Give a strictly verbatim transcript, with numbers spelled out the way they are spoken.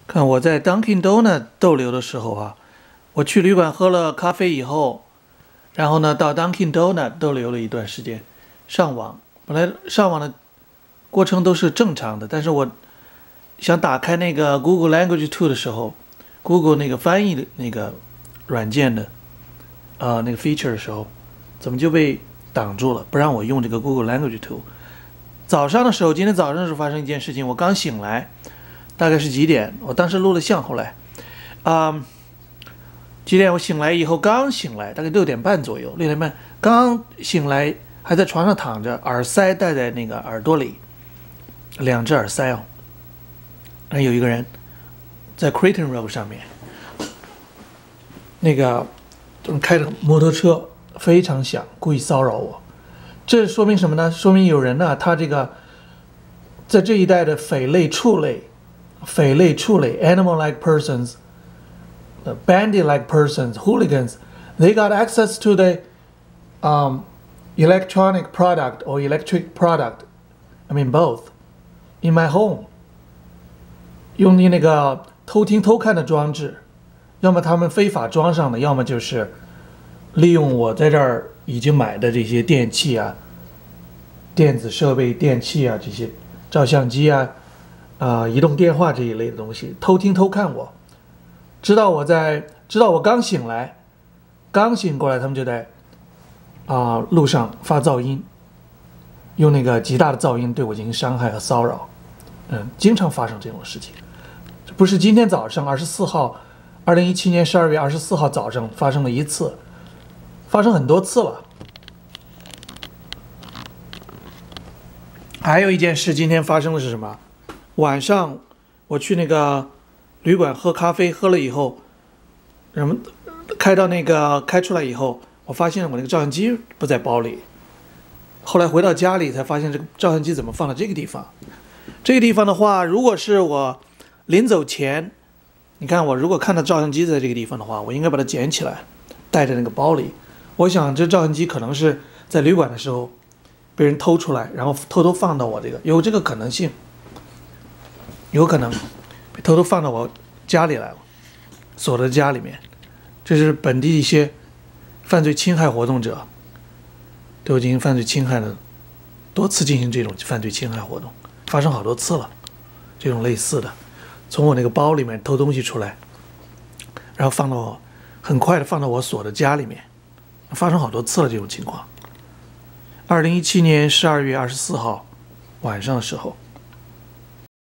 看我在 Dunkin' Donut 逗留的时候啊，我去旅馆喝了咖啡以后，然后呢到 Dunkin' Donut 逗留了一段时间，上网。本来上网的过程都是正常的，但是我想打开那个 Google Language Tool 的时候 ，Google 那个翻译的那个软件的呃那个 feature 的时候，怎么就被挡住了，不让我用这个 Google Language Tool。早上的时候，今天早上的时候发生一件事情，我刚醒来。大概是几点？我当时录了像，后来，啊、嗯，几点？我醒来以后刚醒来，大概六点半左右，六点半刚醒来，还在床上躺着，耳塞戴在那个耳朵里，两只耳塞哦。然后有一个人在 Creighton Road 上面，那个开着摩托车非常响，故意骚扰我。这说明什么呢？说明有人呢、啊，他这个在这一带的匪类、畜类。匪类、畜类 （animal-like persons）、bandit-like persons、hooligans, they got access to the um, electronic product or electric product. I mean both. In my home. 用你那个偷听偷看的装置，要么他们非法装上的，要么就是利用我在这儿已经买的这些电器啊、电子设备、电器啊，这些照相机啊。啊、呃，移动电话这一类的东西，偷听偷看我，知道我在，知道我刚醒来，刚醒过来，他们就在啊、呃、路上发噪音，用那个极大的噪音对我进行伤害和骚扰，嗯，经常发生这种事情，这不是今天早上二十四号，二零一七年十二月二十四号早上发生了一次，发生很多次了。还有一件事，今天发生的是什么？晚上我去那个旅馆喝咖啡，喝了以后，然后开到那个开出来以后，我发现我那个照相机不在包里。后来回到家里才发现这个照相机怎么放到这个地方。这个地方的话，如果是我临走前，你看我如果看到照相机在这个地方的话，我应该把它捡起来，带在那个包里。我想这照相机可能是在旅馆的时候被人偷出来，然后偷偷放到我这个，有这个可能性。有可能被偷偷放到我家里来了，锁在家里面。这是本地一些犯罪侵害活动者对我进行犯罪侵害的，多次进行这种犯罪侵害活动，发生好多次了。这种类似的，从我那个包里面偷东西出来，然后放到我很快的放到我锁的家里面，发生好多次了这种情况。二零一七年十二月二十四号晚上的时候。